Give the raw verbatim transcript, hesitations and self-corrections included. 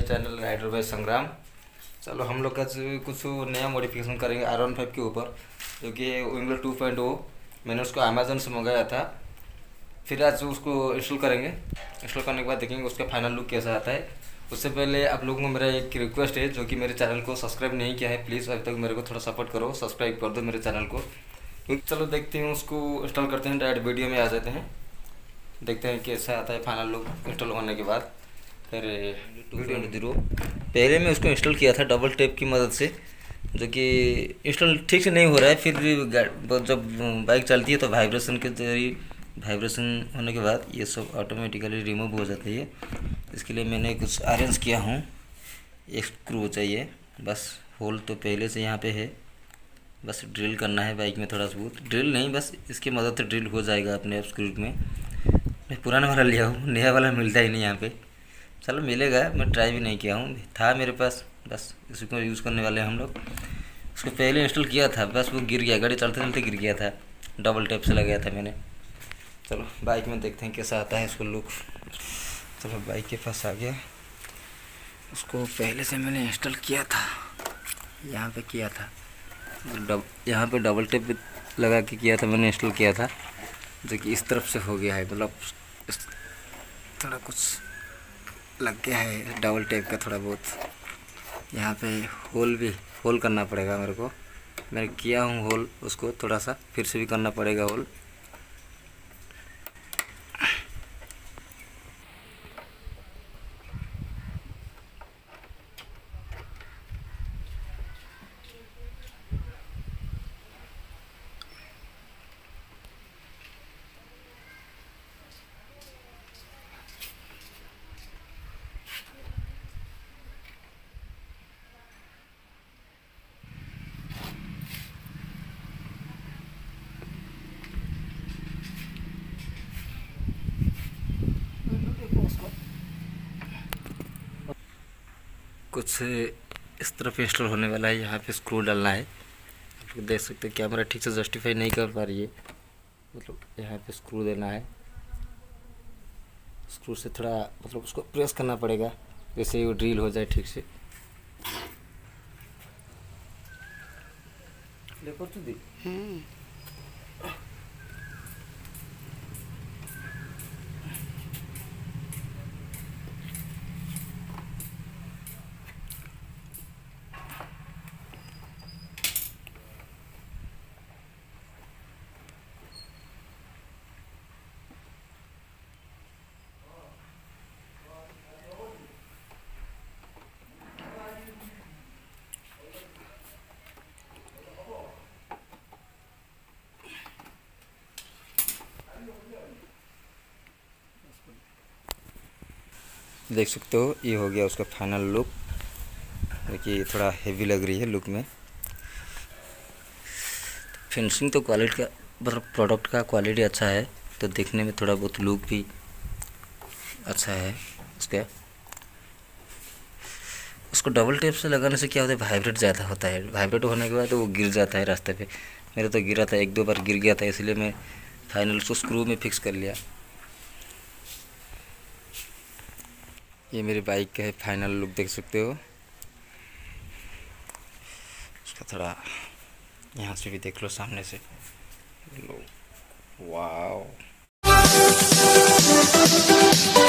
Channel rider bye संग्राम। चलो हम लोग का कुछ नया मॉडिफिकेशन करेंगे आर वन फाइव के ऊपर, जो कि विंगलर टू पॉइंट ओ। मैंने उसको अमेज़न से मंगाया था, फिर आज उसको इंस्टॉल करेंगे। इंस्टॉल करने के बाद देखेंगे उसका फाइनल लुक कैसा आता है। उससे पहले आप लोगों को मेरा एक रिक्वेस्ट है, जो कि मेरे चैनल को सब्सक्राइब नहीं किया है, प्लीज़ अभी तक मेरे को थोड़ा सपोर्ट करो, सब्सक्राइब कर दो मेरे चैनल को। क्योंकि चलो देखते हैं, उसको इंस्टॉल करते हैं, डायरेक्ट वीडियो में आ जाते हैं, देखते हैं कैसा आता है फाइनल लुक इंस्टॉल होने के बाद। फिर वीडियो जीरो पहले मैं उसको इंस्टॉल किया था डबल टेप की मदद से, जो कि इंस्टॉल ठीक से नहीं हो रहा है। फिर भी जब बाइक चलती है तो वाइब्रेशन के जरिए वाइब्रेशन होने के बाद ये सब ऑटोमेटिकली रिमूव हो जाता है। इसके लिए मैंने कुछ अरेंज किया हूँ। एक स्क्रू चाहिए, बस होल तो पहले से यहाँ पे है, बस ड्रिल करना है बाइक में थोड़ा बहुत। ड्रिल नहीं, बस इसकी मदद से ड्रिल हो जाएगा अपने आप स्क्रू में। मैं पुराना वाला लिया हूँ, नया वाला मिलता ही नहीं यहाँ पे। चलो मिलेगा, मैं ट्राई भी नहीं किया हूँ, था मेरे पास, बस इसको यूज़ करने वाले हैं हम लोग। उसको पहले इंस्टॉल किया था, बस वो गिर गया, गाड़ी चलते चलते गिर गया था, डबल टेप से लगाया था मैंने। चलो बाइक में देखते हैं कैसा आता है इसको लुक। चलो बाइक के पास आ गया। उसको पहले से मैंने इंस्टॉल किया था, यहाँ पे किया था, डब यहाँ पे डबल टेप लगा के किया था मैंने, इंस्टॉल किया था, जो कि इस तरफ से हो गया है, मतलब थोड़ा कुछ लग गया है डबल टेप का थोड़ा बहुत। यहाँ पे होल भी होल करना पड़ेगा मेरे को, मैंने किया हूँ होल, उसको थोड़ा सा फिर से भी करना पड़ेगा होल। कुछ इस तरफ इंस्टॉल होने वाला है, यहाँ पे स्क्रू डालना है। आप लोग देख सकते हैं कैमरा ठीक से जस्टिफाई नहीं कर पा रही है, मतलब यहाँ पे स्क्रू देना है। स्क्रू से थोड़ा मतलब उसको प्रेस करना पड़ेगा, जैसे वो ड्रिल हो जाए ठीक से। देख सकते हो ये हो गया उसका फाइनल लुक। देखिए थोड़ा हेवी लग रही है लुक में। फिनिशिंग तो क्वालिटी का मतलब प्रोडक्ट का क्वालिटी अच्छा है, तो देखने में थोड़ा बहुत लुक भी अच्छा है उसका। उसको डबल टेप से लगाने से क्या होता है, वाइब्रेट ज़्यादा होता है, वाइब्रेट होने के बाद तो वो गिर जाता है रास्ते पे। मेरा तो गिरा था, एक दो बार गिर गया था, इसलिए मैं फाइनल उसको स्क्रू में फिक्स कर लिया। ये मेरी बाइक का है फाइनल लुक, देख सकते हो। उसका थोड़ा यहाँ से भी देख लो, सामने से लो, वाओ।